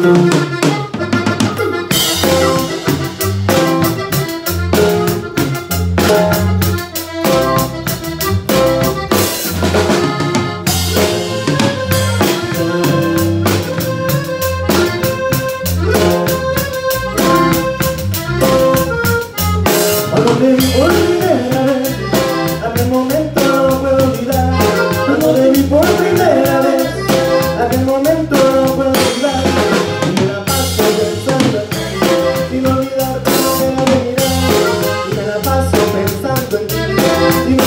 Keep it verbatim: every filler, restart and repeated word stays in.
Cuando te vi por primera vez, aquel momento no puedo olvidar. Cuando te vi por primera vez, aquel momento no puedo olvidar. Y me la paso pensando en ti, sin olvidar cómo me ha de mirar. Y me la paso pensando en ti, sin